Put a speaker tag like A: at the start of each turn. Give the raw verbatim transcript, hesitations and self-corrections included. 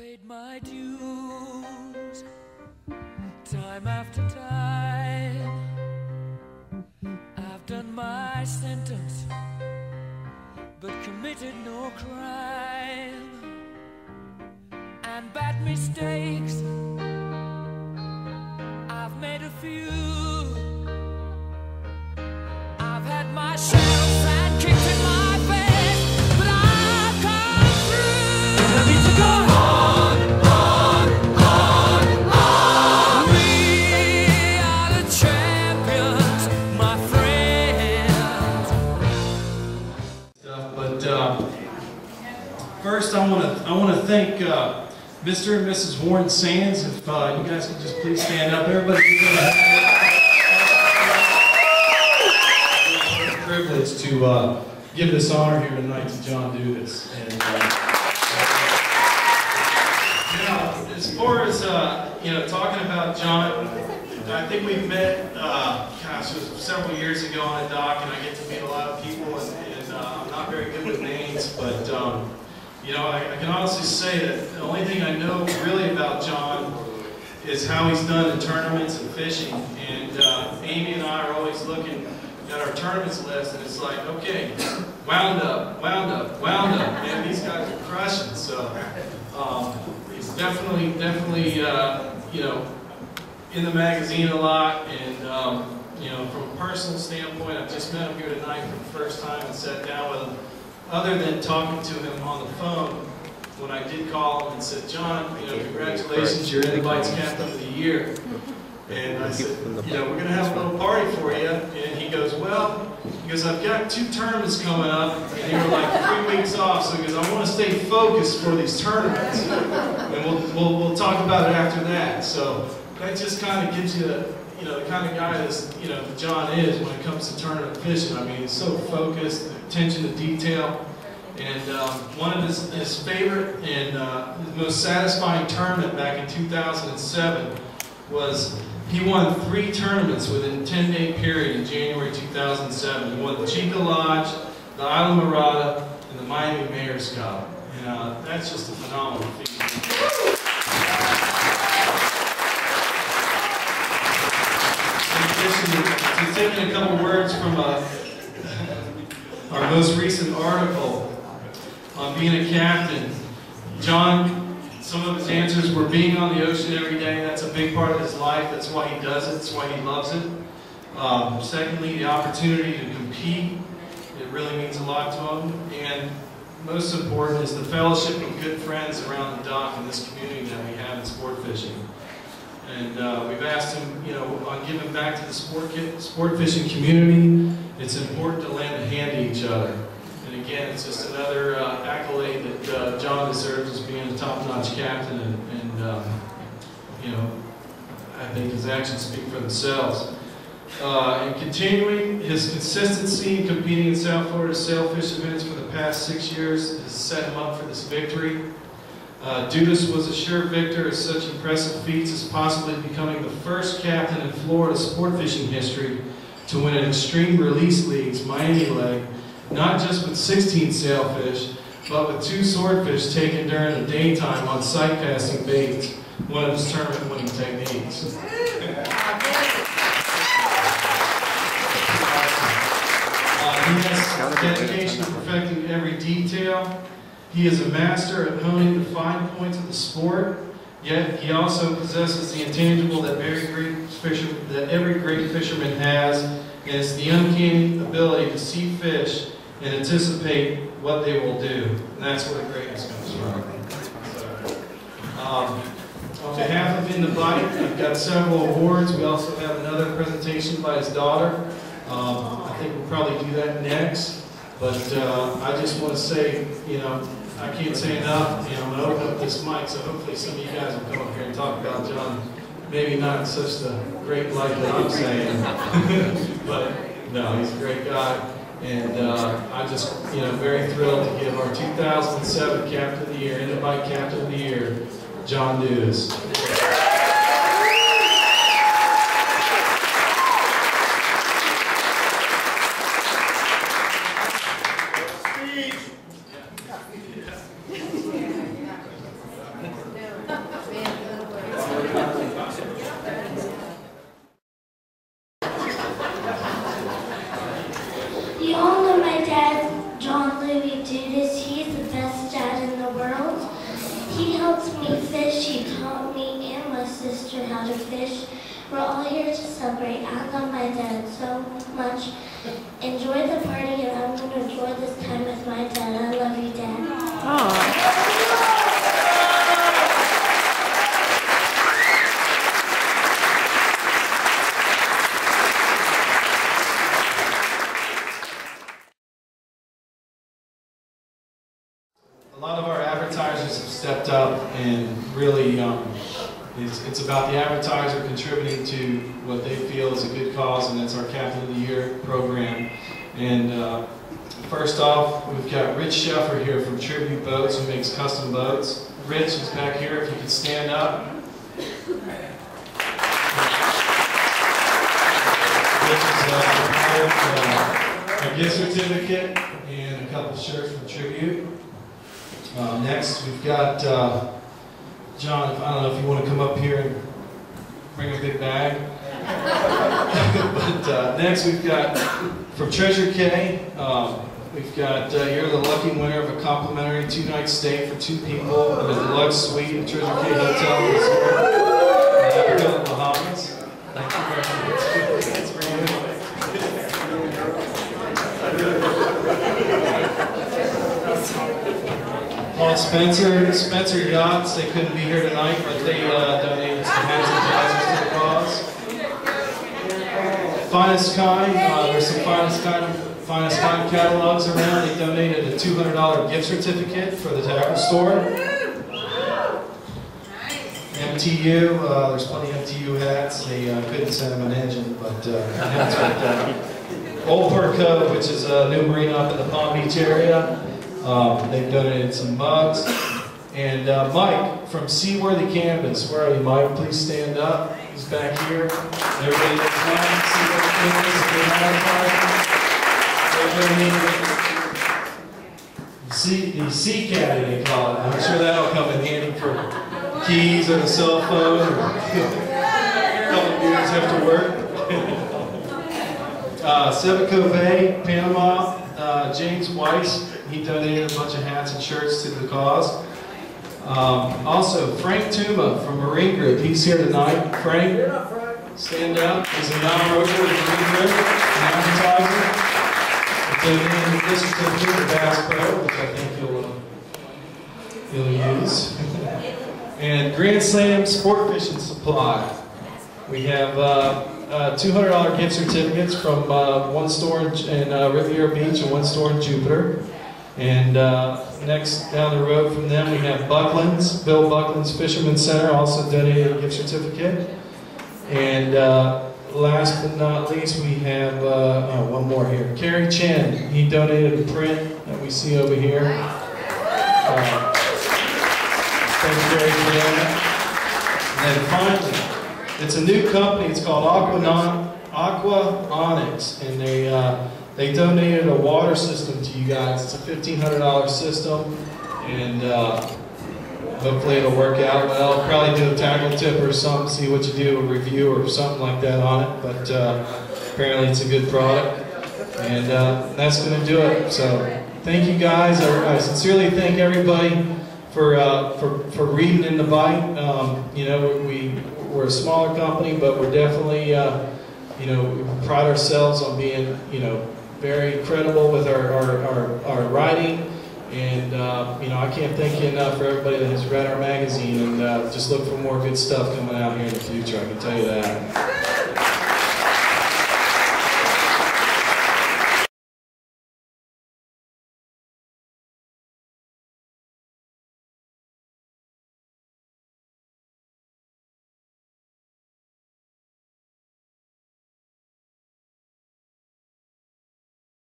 A: paid my dues time after time. I've done my sentence but committed no crime, and bad mistakes I've made a few. I've had my shells and kicked in my face, but I've come through. I need to go on, on, on, on. We are the champions, my friends.
B: Stuff, but uh, first, I want to I want to thank uh, Mister and Missus Warren Sands. If uh, you guys could just please stand up, everybody. It's a privilege to uh, give this honor here tonight to John Dudas. And uh, you know, as far as uh, you know, talking about John, I think we met. Uh, gosh, it was several years ago on a dock, and I get to meet a lot of people, and, and uh, I'm not very good with names, but. Um, You know, I, I can honestly say that the only thing I know really about John is how he's done in tournaments and fishing. And uh, Amy and I are always looking at our tournaments list, and it's like, okay, wound up, wound up, wound up. Man, these guys are crushing. So um, he's definitely, definitely, uh, you know, in the magazine a lot. And um, you know, from a personal standpoint, I've just met him here tonight for the first time and sat down with him. Other than talking to him on the phone, when I did call him and said, John, you know, congratulations, you're Invite's Captain of the Year. And I said, you know, we're going to have a little party for you. And he goes, well, he goes, I've got two tournaments coming up, and they were like three weeks off. So he goes, I want to stay focused for these tournaments, and we'll, we'll, we'll talk about it after that. So that just kind of gives you, you know, the kind of guy that, you know, John is when it comes to tournament fishing. I mean, he's so focused, attention to detail. And um, one of his, his favorite and uh, his most satisfying tournament back in two thousand seven was he won three tournaments within a ten day period in January two thousand seven. He won the Chica Lodge, the Isla Mirada, and the Miami Mayor's Cup. And uh, that's just a phenomenal feat. To taking a couple words from uh, our most recent article on being a captain, John, some of his answers were being on the ocean every day. That's a big part of his life. That's why he does it. That's why he loves it. Um, secondly, the opportunity to compete. It really means a lot to him. And most important is the fellowship of good friends around the dock in this community that we have in sport fishing. And uh, we've asked him, you know, on giving back to the sport, sport fishing community, it's important to lend a hand to each other. And again, it's just another uh, accolade that uh, John deserves as being a top-notch captain. And, and um, you know, I think his actions speak for themselves. Uh, and continuing, his consistency in competing in South Florida sailfish events for the past six years has set him up for this victory. Uh, Dudas was a sure victor of such impressive feats as possibly becoming the first captain in Florida sport fishing history to win an Extreme Release League's Miami leg, not just with sixteen sailfish, but with two swordfish taken during the daytime on sight casting baits, one of his tournament winning techniques. Uh, he has dedication to perfecting every detail. He is a master at honing the fine points of the sport, yet he also possesses the intangible that every great fisherman, that every great fisherman has, and it's the uncanny ability to see fish and anticipate what they will do. And that's where the greatness comes from. So, um, on behalf of In the Bite, we've got several awards. We also have another presentation by his daughter. Um, I think we'll probably do that next. But uh, I just want to say, you know, I can't say enough. You know, I'm going to open up this mic, so hopefully some of you guys will come up here and talk about John. Maybe not such the great light that I'm saying, but no, he's a great guy. And uh, I'm just, you know, very thrilled to give our two thousand seven Captain of the Year, In the Bite Captain of the Year, John Dudas.
C: me fish. He taught me and my sister how to fish. We're all here to celebrate. I love my dad so much. Enjoy the party, and I'm going to enjoy this time with my dad. I love you, Dad.
D: Aww.
B: A lot of our advertisers have stepped up and really, um, it's, it's about the advertiser contributing to what they feel is a good cause, and that's our Captain of the Year program. And uh, first off, we've got Rich Sheffer here from Tribute Boats, who makes custom boats. Rich is back here, if you could stand up. Rich has uh, prepared uh, a gift certificate and a couple shirts from Tribute. Uh, next, we've got uh, John. I don't know if you want to come up here and bring a big bag. But uh, next, we've got from Treasure K. Um, we've got uh, you're the lucky winner of a complimentary two-night stay for two people in a deluxe suite at Treasure K Hotel and Resort in the Bahamas. Thank you very much. That's for you. Paul Spencer, Spencer Yachts, they couldn't be here tonight, but they uh, donated some hats and jazzers to the cause. Finest Kind, uh, there's some Finest Kind, Finest Kind catalogs around. They donated a two hundred dollar gift certificate for the tackle store. M T U, uh, there's plenty of M T U hats. They uh, couldn't send them an engine, but uh, hats like that. Old Port Cove, which is a new marina up in the Palm Beach area. Um, they've donated some mugs. And uh, Mike from Seaworthy Canvas. Where are you, Mike? Please stand up. He's back here. Everybody that's Mike, Seaworthy Canvas, a big high five. The Sea Caddy, they call it. I'm sure that'll come in handy for keys or the cell phone. Or a couple of beers after work. uh, Sevico Bay, Panama. Uh, James Weiss. He donated a bunch of hats and shirts to the cause. Um, also, Frank Tuma from Marine Group. He's here tonight. Frank, stand up. He's a non-rover with Marine Group, an advertiser. He donated this certificate to Bass Pro, which I think you'll, uh, you'll use. And Grand Slam Sport Fishing Supply. We have uh, uh, two hundred dollar gift certificates from uh, one store in, in uh, Riviera Beach and one store in Jupiter. And uh, next down the road from them we have Buckland's, Bill Buckland's Fisherman's Center also donated a gift certificate. And uh, last but not least we have uh, oh, one more here. Kerry Chen, he donated a print that we see over here. Uh, thanks Kerry for that. And then finally, it's a new company, it's called Aquanon, Aqua Onyx, and they uh, They donated a water system to you guys. It's a fifteen hundred dollar system, and uh, hopefully it'll work out well. Probably do a tackle tip or something, see what you do, a review or something like that on it. But uh, apparently it's a good product, and uh, that's going to do it. So thank you guys. I, I sincerely thank everybody for uh, for for reading in the bite. Um, you know, we we're a smaller company, but we're definitely uh, you know we pride ourselves on being you know. very credible with our, our, our, our writing, and uh, you know I can't thank you enough for everybody that has read our magazine, and uh, just look for more good stuff coming out here in the future, I can tell you that.